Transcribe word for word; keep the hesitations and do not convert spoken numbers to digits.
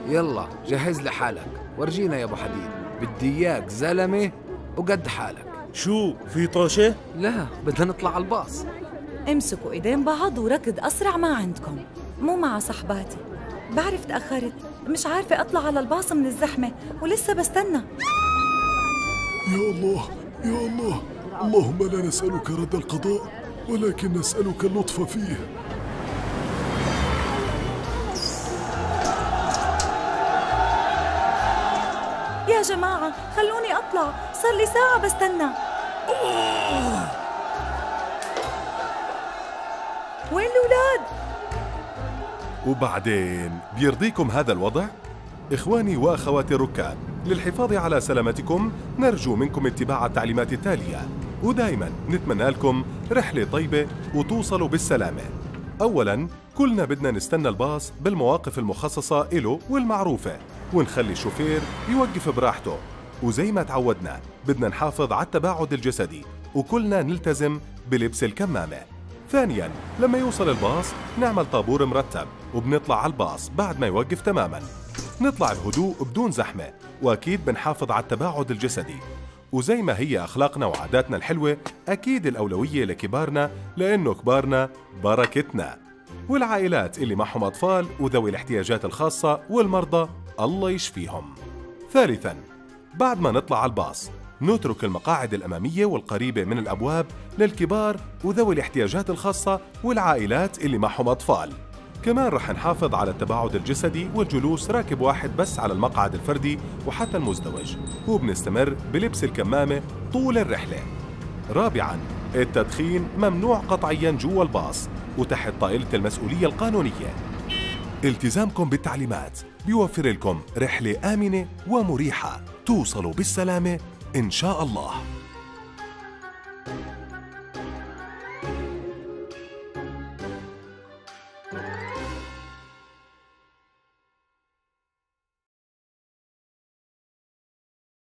يلا جهز لي حالك، ورجينا يا ابو حديد، بدي اياك زلمه وقد حالك. شو في طوشة؟ لا بدنا نطلع على الباص. امسكوا ايدين بعض وركض اسرع ما عندكم، مو مع صحباتي. بعرف تأخرت، مش عارفة اطلع على الباص من الزحمة ولسه بستنى. يا الله يا الله، اللهم لا نسألك رد القضاء ولكن نسألك اللطف فيه. يا جماعة خلوني أطلع، صار لي ساعة بستنى. وين الأولاد؟ وبعدين بيرضيكم هذا الوضع؟ إخواني وأخواتي الركاب، للحفاظ على سلامتكم نرجو منكم اتباع التعليمات التالية، ودائما نتمنى لكم رحلة طيبة وتوصلوا بالسلامة. أولاً كلنا بدنا نستنى الباص بالمواقف المخصصة إله والمعروفة، ونخلي الشوفير يوقف براحته، وزي ما تعودنا بدنا نحافظ على التباعد الجسدي وكلنا نلتزم بلبس الكمامة. ثانياً لما يوصل الباص نعمل طابور مرتب وبنطلع على الباص بعد ما يوقف تماماً. نطلع بهدوء بدون زحمة، وأكيد بنحافظ على التباعد الجسدي، وزي ما هي أخلاقنا وعاداتنا الحلوة أكيد الأولوية لكبارنا لأنه كبارنا بركتنا، والعائلات اللي معهم أطفال وذوي الاحتياجات الخاصة والمرضى الله يشفيهم. ثالثاً بعد ما نطلع على الباص نترك المقاعد الأمامية والقريبة من الأبواب للكبار وذوي الاحتياجات الخاصة والعائلات اللي معهم أطفال. كمان رح نحافظ على التباعد الجسدي والجلوس راكب واحد بس على المقعد الفردي وحتى المزدوج، وبنستمر بلبس الكمامة طول الرحلة. رابعاً التدخين ممنوع قطعياً جوا الباص وتحت طائلة المسؤولية القانونية. التزامكم بالتعليمات بيوفر لكم رحلة آمنة ومريحة توصلوا بالسلامة إن شاء الله.